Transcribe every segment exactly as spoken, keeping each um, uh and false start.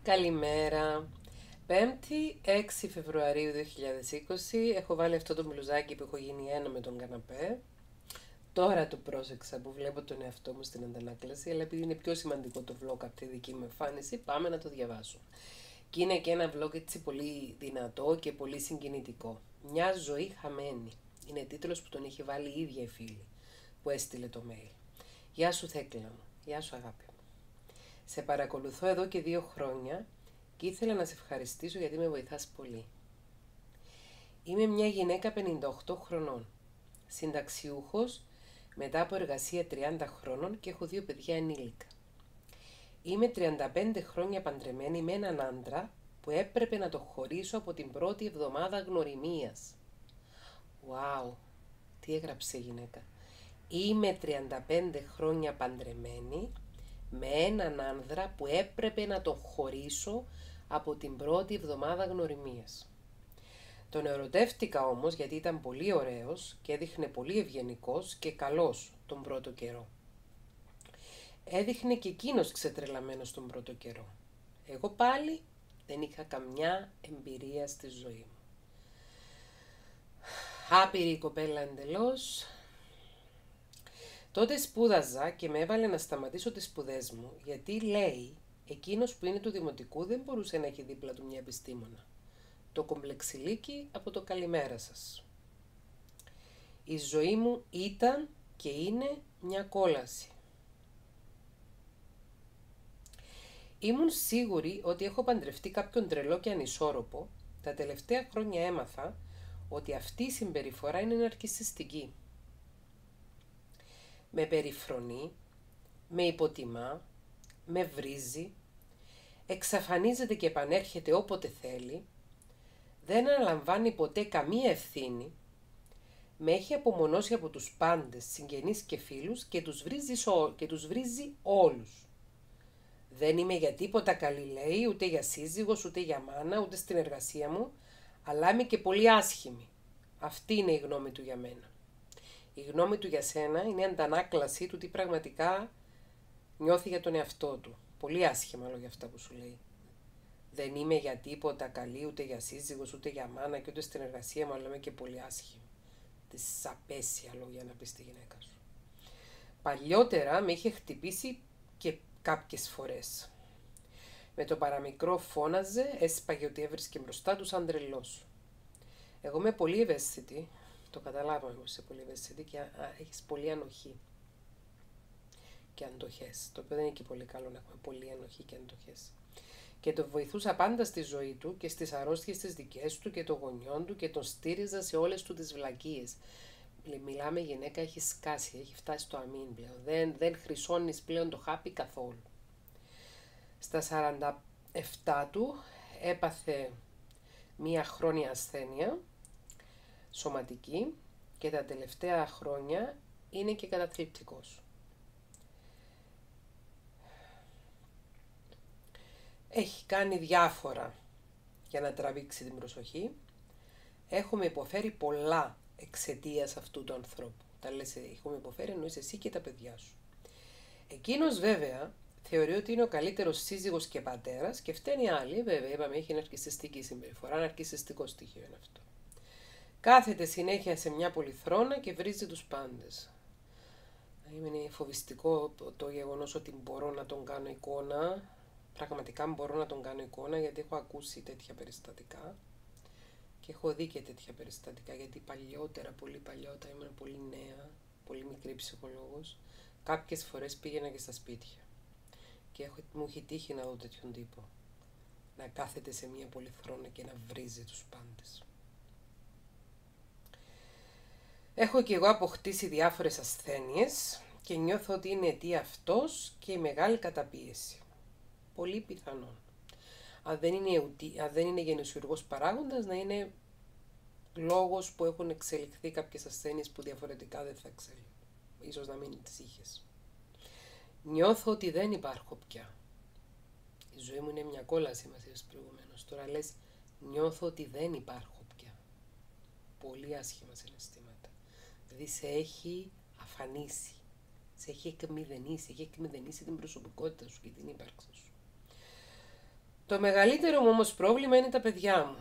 Καλημέρα. Πέμπτη, έξι Φεβρουαρίου δύο χιλιάδες είκοσι. Έχω βάλει αυτό το μπλουζάκι που έχω γίνει ένα με τον καναπέ. Τώρα το πρόσεξα που βλέπω τον εαυτό μου στην αντανάκλαση, αλλά επειδή είναι πιο σημαντικό το vlog από τη δική μου εμφάνιση, πάμε να το διαβάσω. Και είναι και ένα vlog έτσι πολύ δυνατό και πολύ συγκινητικό. Μια ζωή χαμένη. Είναι τίτλος που τον είχε βάλει η ίδια η φίλη που έστειλε το mail. Γεια σου Θέκλα μου. Γεια σου αγάπη μου. Σε παρακολουθώ εδώ και δύο χρόνια και ήθελα να σε ευχαριστήσω γιατί με βοηθάς πολύ. Είμαι μια γυναίκα πενήντα οκτώ χρονών, συνταξιούχος μετά από εργασία τριάντα χρόνων και έχω δύο παιδιά ενήλικα. Είμαι τριάντα πέντε χρόνια παντρεμένη με έναν άντρα που έπρεπε να το χωρίσω από την πρώτη εβδομάδα γνωριμίας. Wow, τι έγραψε η γυναίκα. Είμαι τριάντα πέντε χρόνια παντρεμένη με έναν άνδρα που έπρεπε να τον χωρίσω από την πρώτη εβδομάδα γνωριμίας. Τον ερωτεύτηκα όμως γιατί ήταν πολύ ωραίος και έδειχνε πολύ ευγενικός και καλός τον πρώτο καιρό. Έδειχνε και εκείνος ξετρελαμένος τον πρώτο καιρό. Εγώ πάλι δεν είχα καμιά εμπειρία στη ζωή μου. Άπειρη η κοπέλα εντελώς. Τότε σπούδαζα και με έβαλε να σταματήσω τις σπουδές μου, γιατί λέει, εκείνος που είναι του δημοτικού δεν μπορούσε να έχει δίπλα του μια επιστήμονα. Το κομπλεξιλίκι από το καλημέρα σας. Η ζωή μου ήταν και είναι μια κόλαση. Ήμουν σίγουρη ότι έχω παντρευτεί κάποιον τρελό και ανισόρροπο. Τα τελευταία χρόνια έμαθα ότι αυτή η συμπεριφορά είναι ναρκισσιστική. Με περιφρονεί, με υποτιμά, με βρίζει, εξαφανίζεται και επανέρχεται όποτε θέλει, δεν αναλαμβάνει ποτέ καμία ευθύνη, με έχει απομονώσει από τους πάντες, συγγενείς και φίλους και τους βρίζει, και τους βρίζει όλους. Δεν είμαι για τίποτα καλή λέει, ούτε για σύζυγος, ούτε για μάνα, ούτε στην εργασία μου, αλλά είμαι και πολύ άσχημη. Αυτή είναι η γνώμη του για μένα. Η γνώμη του για σένα είναι αντανάκλαση του τι πραγματικά νιώθει για τον εαυτό του. Πολύ άσχημα λόγια αυτά που σου λέει. Δεν είμαι για τίποτα καλή, ούτε για σύζυγος, ούτε για μάνα και ούτε στην εργασία μου, αλλά είμαι και πολύ άσχημη. Τη απέσια λόγια να πει στη γυναίκα σου. Παλιότερα με είχε χτυπήσει και κάποιες φορές. Με το παραμικρό φώναζε, έσπαγε ότι έβρισκε μπροστά του σαν τρελός. Εγώ είμαι πολύ ευαίσθητη. Το καταλάβαμε ότι είσαι πολύ ευαίσθητη και α, έχεις πολύ ανοχή και αντοχές. Το οποίο δεν είναι και πολύ καλό να έχουμε πολύ ανοχή και αντοχές. Και τον βοηθούσα πάντα στη ζωή του και στις αρρώστιες τις δικές του και των γονιών του και τον στήριζα σε όλες του τις βλακίες. Μιλάμε, η γυναίκα έχει σκάσει, έχει φτάσει στο αμήν πλέον. Δεν, δεν χρυσώνεις πλέον το χάπι καθόλου. Στα σαράντα επτά του έπαθε μία χρόνια ασθένεια σωματική και τα τελευταία χρόνια είναι και καταθλιπτικός. Έχει κάνει διάφορα για να τραβήξει την προσοχή. Έχουμε υποφέρει πολλά εξαιτίας αυτού του ανθρώπου. Τα λες έχουμε υποφέρει εννοείς εσύ και τα παιδιά σου. Εκείνος βέβαια θεωρεί ότι είναι ο καλύτερος σύζυγος και πατέρας και φταίνει άλλοι, βέβαια είπαμε έχει ναρκισσιστική συμπεριφορά, ναρκισσιστικό στοιχείο είναι αυτό. Κάθεται συνέχεια σε μια πολυθρόνα και βρίζει τους πάντες. Είναι φοβιστικό το γεγονός ότι μπορώ να τον κάνω εικόνα. Πραγματικά μπορώ να τον κάνω εικόνα γιατί έχω ακούσει τέτοια περιστατικά και έχω δει και τέτοια περιστατικά γιατί παλιότερα, πολύ παλιότερα, ήμουν πολύ νέα, πολύ μικρή ψυχολόγος. Κάποιες φορές πήγαινα και στα σπίτια και έχω, μου έχει τύχει να δω τέτοιον τύπο. Να κάθεται σε μια πολυθρόνα και να βρίζει τους πάντες. Έχω και εγώ αποκτήσει διάφορες ασθένειες και νιώθω ότι είναι αιτία αυτός και η μεγάλη καταπίεση. Πολύ πιθανόν. Αν δεν είναι, αν δεν είναι γενεσιουργός παράγοντας, να είναι λόγος που έχουν εξελιχθεί κάποιες ασθένειες που διαφορετικά δεν θα εξελιχθούν. Ίσως να μην τις είχες. Νιώθω ότι δεν υπάρχω πια. Η ζωή μου είναι μια κόλαση, μας είπες προηγουμένως. Τώρα λες, νιώθω ότι δεν υπάρχω πια. Πολύ άσχημα συναισθήματα. Δηλαδή σε έχει αφανίσει. Σε έχει εκμηδενήσει. Έχει εκμηδενήσει την προσωπικότητα σου και την ύπαρξη σου. Το μεγαλύτερο μου όμως πρόβλημα είναι τα παιδιά μου.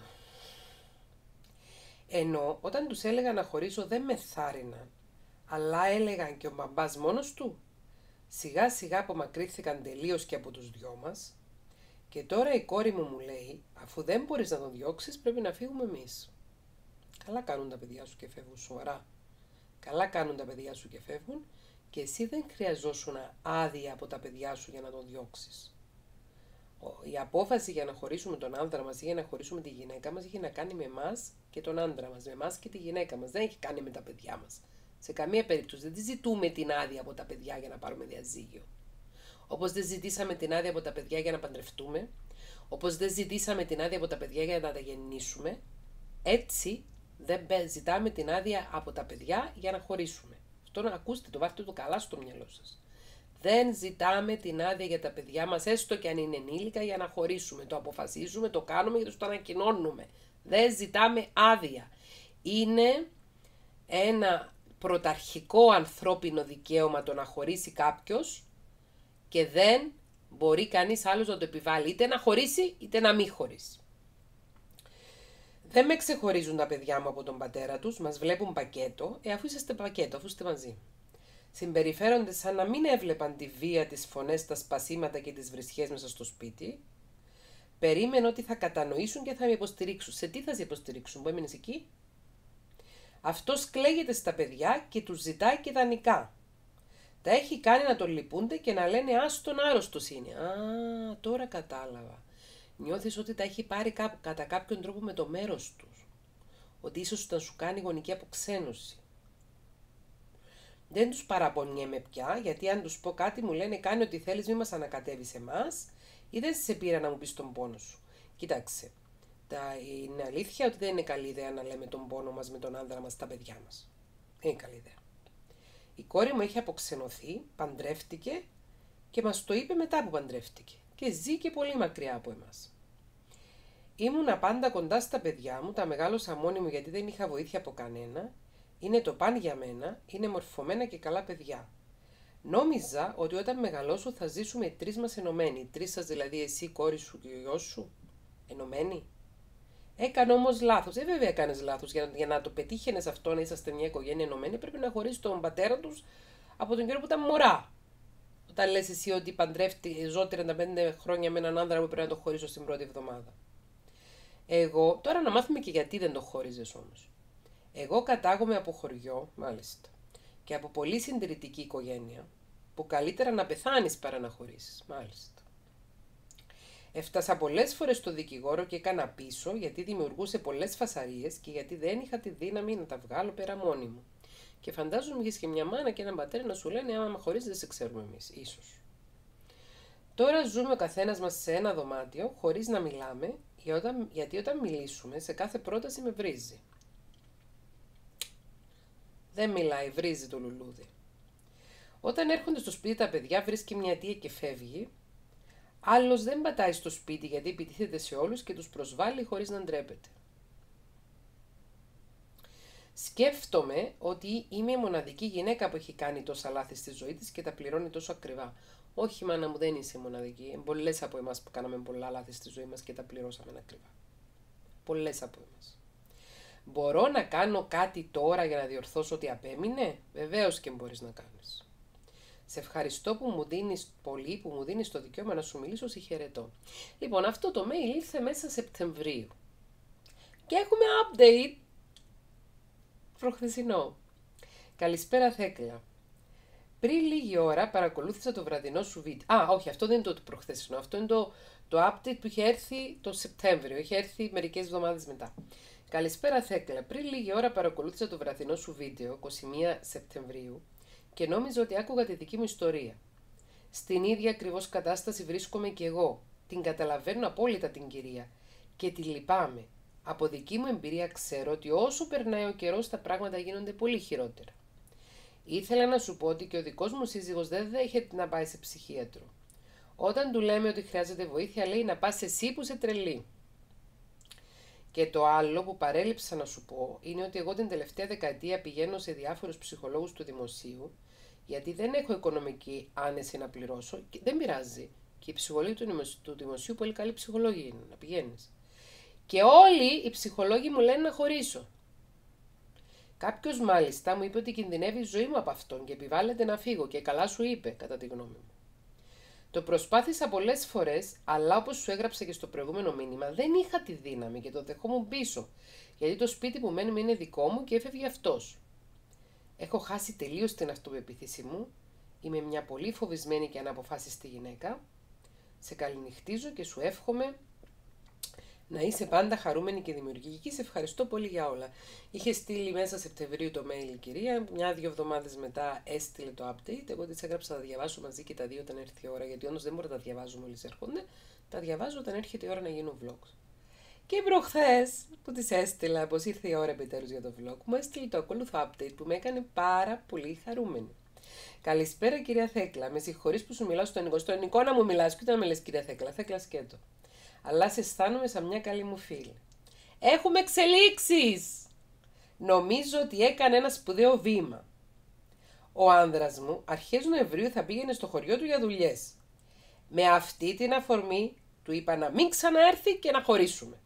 Ενώ όταν τους έλεγα να χωρίσω δεν με θάρρυναν, αλλά έλεγαν και ο μπαμπάς μόνος του. Σιγά σιγά απομακρύνθηκαν τελείως και από τους δυο μας και τώρα η κόρη μου μου λέει, αφού δεν μπορείς να τον διώξεις πρέπει να φύγουμε εμείς. Καλά κάνουν τα παιδιά σου και φεύγουν, σοβαρά. Καλά κάνουν τα παιδιά σου και φεύγουν και εσύ δεν χρειαζόσουν άδεια από τα παιδιά σου για να τον διώξεις. Η απόφαση για να χωρίσουμε τον άντρα μας ή για να χωρίσουμε τη γυναίκα μας έχει να κάνει με εμάς και τον άντρα μας, με εμάς και τη γυναίκα μας. Δεν έχει κάνει με τα παιδιά μας. Σε καμία περίπτωση δεν τη ζητούμε την άδεια από τα παιδιά για να πάρουμε διαζύγιο. Όπως δεν ζητήσαμε την άδεια από τα παιδιά για να παντρευτούμε, όπως δεν ζητήσαμε την άδεια από τα παιδιά για να τα γεννήσουμε, έτσι δεν ζητάμε την άδεια από τα παιδιά για να χωρίσουμε. Αυτό να ακούστε, το βάλτε το καλά στο μυαλό σας. Δεν ζητάμε την άδεια για τα παιδιά μας, έστω και αν είναι ενήλικα, για να χωρίσουμε. Το αποφασίζουμε, το κάνουμε και το ανακοινώνουμε. Δεν ζητάμε άδεια. Είναι ένα πρωταρχικό ανθρώπινο δικαίωμα το να χωρίσει κάποιος και δεν μπορεί κανείς άλλος να το επιβάλλει, είτε να χωρίσει είτε να μην χωρίσει. Δεν με ξεχωρίζουν τα παιδιά μου από τον πατέρα τους, μας βλέπουν πακέτο, ε, αφού είσαστε πακέτο, αφού είστε μαζί. Συμπεριφέρονται σαν να μην έβλεπαν τη βία, τις φωνές, τα σπασίματα και τις βρισχές μέσα στο σπίτι. Περίμενε ότι θα κατανοήσουν και θα με υποστηρίξουν. Σε τι θα σε υποστηρίξουν, που έμεινες εκεί? Αυτός κλαίγεται στα παιδιά και τους ζητάει και δανεικά. Τα έχει κάνει να τον λυπούνται και να λένε «Ας τον άρρωστος είναι». Α, τώρα κατάλαβα. Νιώθεις ότι τα έχει πάρει κάπου, κατά κάποιον τρόπο με το μέρος τους. Ότι ίσως όταν σου κάνει γονική αποξένωση. Δεν τους παραπονιέμαι πια, γιατί αν τους πω κάτι μου λένε «Κάνε ό,τι θέλεις, μη μας ανακατεύεις εμάς» ή «Δεν σε πήρα να μου πεις τον πόνο σου». Κοίταξε, τα, είναι αλήθεια ότι δεν είναι καλή ιδέα να λέμε τον πόνο μας με τον άντρα μας στα παιδιά μας. Δεν είναι καλή ιδέα. Η κόρη μου έχει αποξενωθεί, παντρεύτηκε και μας το είπε μετά που παντρεύτηκε και ζει και πολύ μακριά από εμάς. Ήμουνα πάντα κοντά στα παιδιά μου, τα μεγάλωσα μόνη μου γιατί δεν είχα βοήθεια από κανένα. Είναι το παν για μένα, είναι μορφωμένα και καλά παιδιά. Νόμιζα ότι όταν μεγαλώσω θα ζήσουμε οι τρεις μας ενωμένοι. Οι τρεις σας δηλαδή, εσύ, η κόρη σου και ο γιος σου, ενωμένοι. Έκανα όμως λάθος. Ε, βέβαια έκανες λάθος. Για, για να το πετύχαινες αυτό, να είσαστε μια οικογένεια ενωμένη, πρέπει να χωρίσεις τον πατέρα τους από τον καιρό που ήταν μωρά. Όταν λες εσύ ότι παντρεύτη, ζω τριάντα πέντε χρόνια με έναν άνδρα που πρέπει να το χωρίσω στην πρώτη εβδομάδα. Εγώ, τώρα να μάθουμε και γιατί δεν το χώριζες όμως. Εγώ κατάγομαι από χωριό, μάλιστα, και από πολύ συντηρητική οικογένεια, που καλύτερα να πεθάνεις παρά να χωρίσεις, μάλιστα. Έφτασα πολλές φορές στο δικηγόρο και έκανα πίσω γιατί δημιουργούσε πολλές φασαρίες και γιατί δεν είχα τη δύναμη να τα βγάλω πέρα μόνη μου. Και φαντάζομαι είχες και μια μάνα και έναν πατέρα να σου λένε άμα χωρίς δεν σε ξέρουμε εμείς, ίσως. Τώρα ζούμε ο καθένας μας σε ένα δωμάτιο χωρίς να μιλάμε, γιατί όταν μιλήσουμε σε κάθε πρόταση με βρίζει. Δεν μιλάει, βρίζει το λουλούδι. Όταν έρχονται στο σπίτι τα παιδιά βρίσκει μια αιτία και φεύγει. Άλλος δεν πατάει στο σπίτι γιατί επιτίθεται σε όλους και τους προσβάλλει χωρίς να ντρέπεται. Σκέφτομαι ότι είμαι η μοναδική γυναίκα που έχει κάνει τόσα λάθη στη ζωή της και τα πληρώνει τόσο ακριβά. Όχι, μάνα μου, δεν είσαι μοναδική. Πολλές από εμάς που κάναμε πολλά λάθη στη ζωή μας και τα πληρώσαμε ακριβά. Πολλές από εμάς. Μπορώ να κάνω κάτι τώρα για να διορθώσω ότι απέμεινε? Βεβαίως και μπορείς να κάνεις. Σε ευχαριστώ που μου δίνεις πολύ, που μου δίνεις το δικαίωμα να σου μιλήσω, σε χαιρετώ. Λοιπόν, αυτό το mail ήρθε μέσα Σεπτεμβρίου. Και έχουμε update προχθεσινό. Καλησπέρα Θέκλα. Πριν λίγη ώρα παρακολούθησα το βραδινό σου βίντεο. Α, όχι, αυτό δεν είναι το προχθεσινό. Αυτό είναι το, το update που είχε έρθει το Σεπτέμβριο. Είχε έρθει μερικές εβδομάδες μετά. Καλησπέρα Θέκλα. Πριν λίγη ώρα παρακολούθησα το βραδινό σου βίντεο, είκοσι μία Σεπτεμβρίου, και νόμιζα ότι άκουγα τη δική μου ιστορία. Στην ίδια ακριβώς κατάσταση βρίσκομαι και εγώ. Την καταλαβαίνω απόλυτα την κυρία και τη λυπάμαι. Από δική μου εμπειρία ξέρω ότι όσο περνάει ο καιρός τα πράγματα γίνονται πολύ χειρότερα. Ήθελα να σου πω ότι και ο δικός μου σύζυγος δεν δέχεται να πάει σε ψυχίατρο. Όταν του λέμε ότι χρειάζεται βοήθεια, λέει να πας εσύ που είσαι τρελή. Και το άλλο που παρέλειψα να σου πω είναι ότι εγώ την τελευταία δεκαετία πηγαίνω σε διάφορους ψυχολόγους του δημοσίου, γιατί δεν έχω οικονομική άνεση να πληρώσω και δεν πειράζει. Και οι ψυχολόγοι του, δημοσίου, του δημοσίου πολύ καλοί ψυχολόγοι είναι, να πηγαίνεις. Και όλοι οι ψυχολόγοι μου λένε να χωρίσω. Κάποιος μάλιστα μου είπε ότι κινδυνεύει η ζωή μου από αυτόν και επιβάλλεται να φύγω και καλά σου είπε, κατά τη γνώμη μου. Το προσπάθησα πολλές φορές, αλλά όπως σου έγραψα και στο προηγούμενο μήνυμα, δεν είχα τη δύναμη και το δεχόμουν πίσω, γιατί το σπίτι που μένουμε είναι δικό μου και έφευγε αυτός. Έχω χάσει τελείως την αυτοπεποίθηση μου, είμαι μια πολύ φοβισμένη και αναποφάσιστη γυναίκα, σε καληνυχτίζω και σου εύχομαι να είσαι πάντα χαρούμενη και δημιουργική. Σε ευχαριστώ πολύ για όλα. Είχε στείλει μέσα Σεπτεμβρίου το mail η κυρία, μια-δύο εβδομάδες μετά έστειλε το update. Εγώ της έγραψα να τα διαβάσω μαζί και τα δύο όταν έρθει η ώρα, γιατί όντως δεν μπορώ να τα διαβάζω μόλις έρχονται. Τα διαβάζω όταν έρχεται η ώρα να γίνουν vlogs. Και προχθές που της έστειλα πως ήρθε η ώρα επιτέλους για το vlog, μου έστειλε το ακόλουθο update που με έκανε πάρα πολύ χαρούμενη. Καλησπέρα κυρία Θέκλα. Με συγχωρείς που σου μιλάω στο ελληνικό. Στο ελληνικό να μου μιλάς και ούτε να με λες κυρία Θέκλα. Θέκλα σκέτο. Αλλά σε αισθάνομαι σαν μια καλή μου φίλη. Έχουμε εξελίξεις! Νομίζω ότι έκανε ένα σπουδαίο βήμα. Ο άνδρας μου αρχές Νοεμβρίου θα πήγαινε στο χωριό του για δουλειές. Με αυτή την αφορμή του είπα να μην ξαναέρθει και να χωρίσουμε.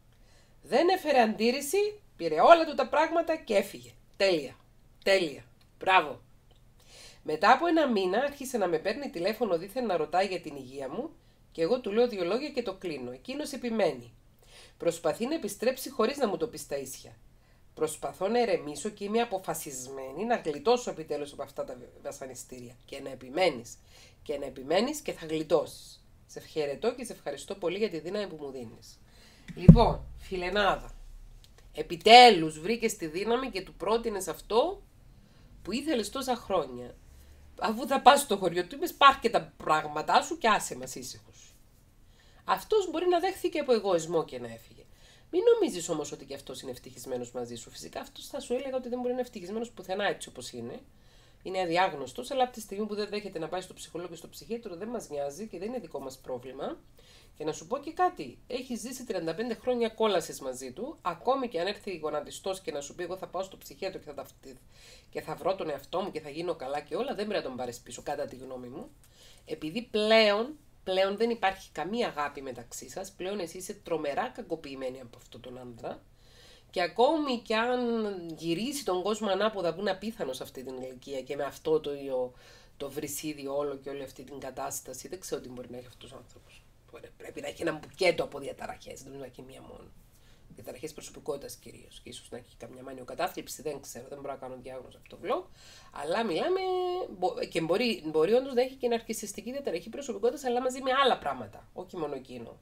Δεν έφερε αντίρρηση, πήρε όλα του τα πράγματα και έφυγε. Τέλεια. Τέλεια. Μπράβο. Μετά από ένα μήνα άρχισε να με παίρνει τηλέφωνο δήθεν να ρωτάει για την υγεία μου και εγώ του λέω δύο λόγια και το κλείνω. Εκείνος επιμένει. Προσπαθεί να επιστρέψει χωρίς να μου το πει στα ίσια. Προσπαθώ να ερεμήσω και είμαι αποφασισμένη να γλιτώσω επιτέλους από αυτά τα βασανιστήρια. Και να επιμένεις. Και να επιμένεις και θα γλιτώσεις. Σε χαιρετώ και σε ευχαριστώ πολύ για τη δύναμη που μου δίνεις. Λοιπόν, φιλενάδα. Επιτέλους βρήκες τη δύναμη και του πρότεινες αυτό που ήθελες τόσα χρόνια. Αφού θα πας στο χωριό του, είπες πάρ' και τα πράγματά σου και άσε μας ήσυχος. Αυτός μπορεί να δέχθηκε από εγωισμό και να έφυγε. Μην νομίζεις όμως ότι και αυτός είναι ευτυχισμένος μαζί σου. Φυσικά αυτός θα σου έλεγα ότι δεν μπορεί να είναι ευτυχισμένος πουθενά έτσι όπως είναι. Είναι αδιάγνωστος, αλλά από τη στιγμή που δεν δέχεται να πάει στο ψυχολόγο και στο ψυχίατρο δεν μας νοιάζει και δεν είναι δικό μας πρόβλημα. Και να σου πω και κάτι, έχει ζήσει τριάντα πέντε χρόνια κόλασης μαζί του, ακόμη και αν έρθει γονατιστός και να σου πει: εγώ θα πάω στο ψυχίατρο και θα, και θα βρω τον εαυτό μου και θα γίνω καλά και όλα, δεν πρέπει να τον πάρεις πίσω, κατά τη γνώμη μου. Επειδή πλέον, πλέον δεν υπάρχει καμία αγάπη μεταξύ σας, πλέον εσύ είσαι τρομερά κακοποιημένη από αυτόν τον άντρα. Και ακόμη κι αν γυρίσει τον κόσμο ανάποδα που είναι απίθανο σε αυτή την ηλικία και με αυτό το, το βρυσίδι όλο και όλη αυτή την κατάσταση, δεν ξέρω τι μπορεί να έχει αυτός ο άνθρωπος. Πρέπει να έχει ένα μπουκέτο από διαταραχές, δεν να έχει μία μόνο. Διαταραχές προσωπικότητας κυρίως. Και ίσως να έχει καμιά μανιοκατάθλιψη, δεν ξέρω, δεν μπορώ να κάνω διάγνωση από το vlog. Αλλά μιλάμε. Και μπορεί, μπορεί όντως να έχει και ναρκισσιστική διαταραχή προσωπικότητας, αλλά μαζί με άλλα πράγματα. Όχι μόνο εκείνο.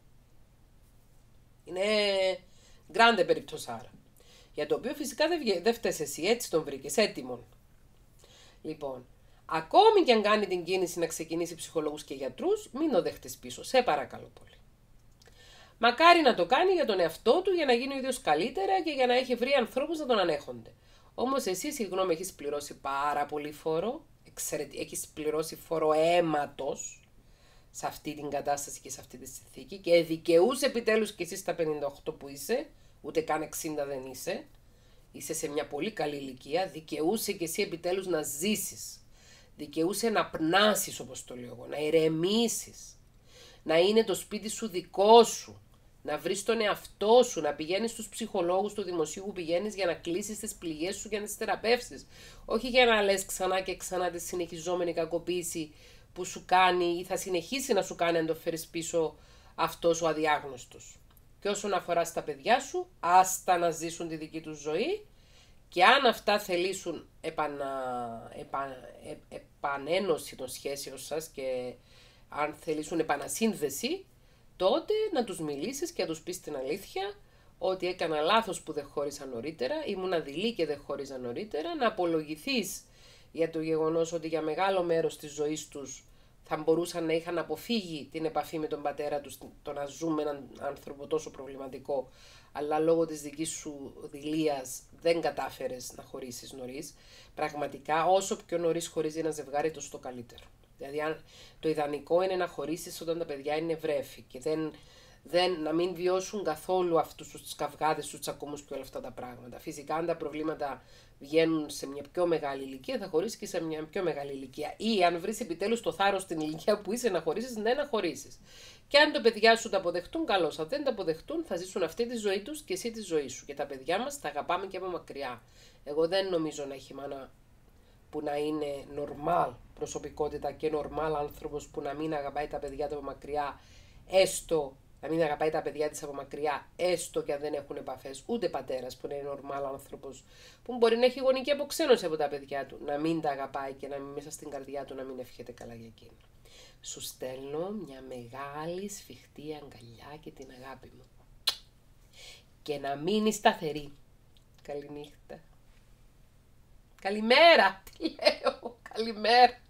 Είναι γκράντε περιπτωσάρα. Για το οποίο φυσικά δεν, δεν φταίς εσύ, έτσι τον βρήκες, έτοιμον. Λοιπόν. Ακόμη και αν κάνει την κίνηση να ξεκινήσει ψυχολόγους και γιατρούς, μην το δέχτες πίσω. Σε παρακαλώ πολύ. Μακάρι να το κάνει για τον εαυτό του, για να γίνει ο ίδιος καλύτερα και για να έχει βρει ανθρώπους να τον ανέχονται. Όμως εσύ, συγγνώμη, έχεις πληρώσει πάρα πολύ φόρο, έχεις πληρώσει φόρο αίματος σε αυτή την κατάσταση και σε αυτή τη συνθήκη και δικαιούσε επιτέλους και εσύ στα πενήντα οκτώ που είσαι, ούτε καν εξήντα δεν είσαι, είσαι σε μια πολύ καλή ηλικία, δικαιούσε και εσύ επιτέλους να ζήσεις. Δικαιούσε να πνάσεις, όπως το λέω εγώ, να ηρεμήσεις, να είναι το σπίτι σου δικό σου, να βρεις τον εαυτό σου, να πηγαίνεις στους ψυχολόγους του δημοσίου που πηγαίνεις για να κλείσεις τις πληγές σου και να τις θεραπεύσεις. Όχι για να λες ξανά και ξανά τη συνεχιζόμενη κακοποίηση που σου κάνει ή θα συνεχίσει να σου κάνει αν το φέρεις πίσω αυτός ο αδιάγνωστος. Και όσον αφορά στα παιδιά σου, άστα να ζήσουν τη δική τους ζωή. Και αν αυτά θελήσουν επανα, επα, ε, επανένωση των σχέσεων σας και αν θελήσουν επανασύνδεση, τότε να τους μιλήσεις και να τους πεις την αλήθεια ότι έκανα λάθος που δεν χώρισα νωρίτερα, ήμουν αδειλή και δεν χώριζα νωρίτερα, να απολογηθείς για το γεγονός ότι για μεγάλο μέρος της ζωής τους θα μπορούσαν να είχαν αποφύγει την επαφή με τον πατέρα τους, το να ζουν με έναν άνθρωπο τόσο προβληματικό, αλλά λόγω της δικής σου δειλίας δεν κατάφερες να χωρίσεις νωρίς. Πραγματικά, όσο πιο νωρίς χωρίζει ένα ζευγάρι, τόσο το καλύτερο. Δηλαδή, αν, το ιδανικό είναι να χωρίσεις όταν τα παιδιά είναι βρέφη και δεν, δεν, να μην βιώσουν καθόλου αυτούς τους καυγάδες, τους τσακωμούς και όλα αυτά τα πράγματα. Φυσικά αν τα προβλήματα βγαίνουν σε μια πιο μεγάλη ηλικία, θα χωρίσεις και σε μια πιο μεγάλη ηλικία. Ή αν βρεις επιτέλους το θάρρος στην ηλικία που είσαι να χωρίσεις, ναι, να χωρίσεις. Και αν τα παιδιά σου τα αποδεχτούν, καλώς. Αν δεν τα αποδεχτούν, θα ζήσουν αυτή τη ζωή τους και εσύ τη ζωή σου. Και τα παιδιά μας τα αγαπάμε και από μακριά. Εγώ δεν νομίζω να έχει μάνα που να είναι normal προσωπικότητα και normal άνθρωπος που να μην αγαπάει τα παιδιά του από μακριά, έστω να μην αγαπάει τα παιδιά της από μακριά, έστω και αν δεν έχουν επαφές, ούτε πατέρας που είναι normal άνθρωπος, που μπορεί να έχει γονική αποξένωση από τα παιδιά του, να μην τα αγαπάει και να μην μέσα στην καρδιά του να μην ευχέται καλά για εκείνη. Σου στέλνω μια μεγάλη σφιχτή αγκαλιά και την αγάπη μου. Και να μείνει σταθερή. Καληνύχτα. Καλημέρα, τι λέω, καλημέρα.